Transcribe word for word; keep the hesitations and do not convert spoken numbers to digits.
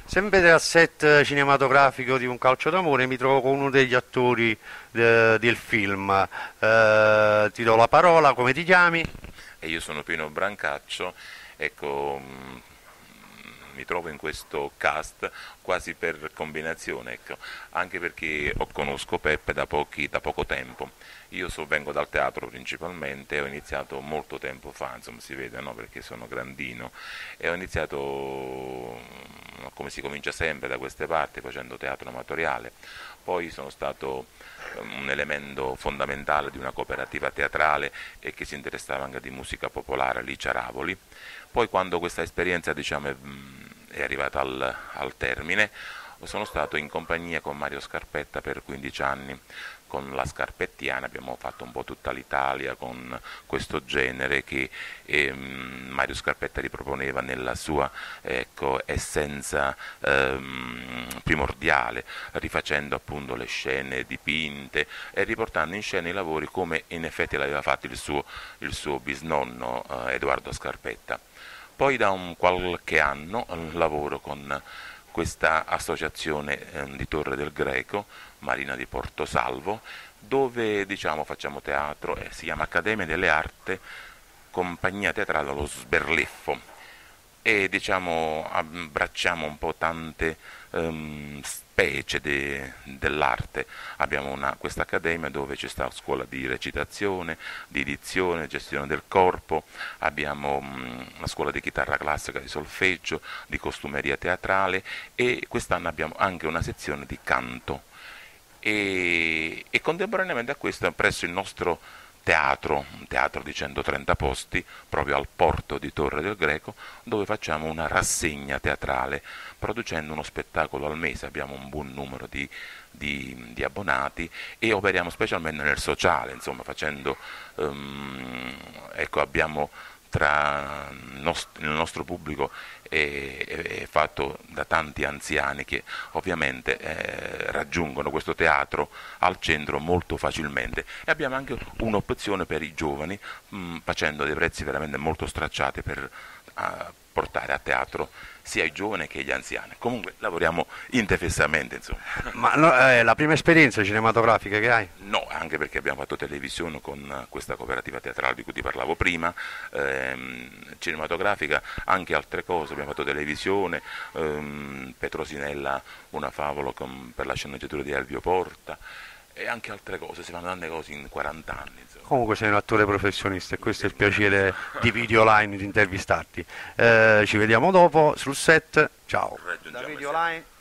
Sempre al set cinematografico di Un calcio d'amore mi trovo con uno degli attori eh, del film. Eh, ti do la parola, come ti chiami? E io sono Pino Brancaccio, ecco, mh, mi trovo in questo cast quasi per combinazione, ecco, anche perché ho- conosco Peppe da, pochi- da poco tempo. Io so- vengo dal teatro principalmente, ho iniziato molto tempo fa, insomma si vede, no? Perché sono grandino, e ho iniziato, mm, come si comincia sempre da queste parti, facendo teatro amatoriale. Poi sono stato ehm, un elemento fondamentale di una cooperativa teatrale e che si interessava anche di musica popolare, lì Ciaravoli. Poi quando questa esperienza diciamo, è, è arrivata al, al termine, sono stato in compagnia con Mario Scarpetta per quindici anni, con la Scarpettiana abbiamo fatto un po' tutta l'Italia con questo genere che ehm, Mario Scarpetta riproponeva nella sua ecco, essenza ehm, primordiale, rifacendo appunto le scene dipinte e riportando in scena i lavori come in effetti l'aveva fatto il suo, il suo bisnonno eh, Edoardo Scarpetta. Poi da un qualche anno eh, lavoro con questa associazione eh, di Torre del Greco, Marina di Portosalvo, dove diciamo, facciamo teatro, eh, si chiama Accademia delle Arti, compagnia teatrale Lo Sberleffo, e diciamo abbracciamo un po' tante ehm, specie de- dell'arte. Abbiamo una, questa accademia dove ci sta scuola di recitazione, di dizione, gestione del corpo, abbiamo mh, una scuola di chitarra classica, di solfeggio, di costumeria teatrale e quest'anno abbiamo anche una sezione di canto. E, e contemporaneamente a questo presso il nostro teatro, un teatro di centotrenta posti, proprio al porto di Torre del Greco, dove facciamo una rassegna teatrale, producendo uno spettacolo al mese, abbiamo un buon numero di, di, di abbonati e operiamo specialmente nel sociale, insomma facendo, um, ecco abbiamo tra il nostro pubblico è, è fatto da tanti anziani che ovviamente eh, raggiungono questo teatro al centro molto facilmente e abbiamo anche un'opzione per i giovani mh, facendo dei prezzi veramente molto stracciati per a portare a teatro sia i giovani che gli anziani. Comunque lavoriamo intefessamente, insomma. Ma no, è la prima esperienza cinematografica che hai? No, anche perché abbiamo fatto televisione con questa cooperativa teatrale di cui ti parlavo prima, ehm, cinematografica, anche altre cose, abbiamo fatto televisione, ehm, Petrosinella, una favola con- per la sceneggiatura di Elvio Porta e anche altre cose, si fanno tante cose in quaranta anni. Insomma. Comunque sei un attore professionista e questo è il piacere di Videoline di intervistarti. Eh, ci vediamo dopo sul set, ciao. Da Raggiungiamo sempre. Videoline.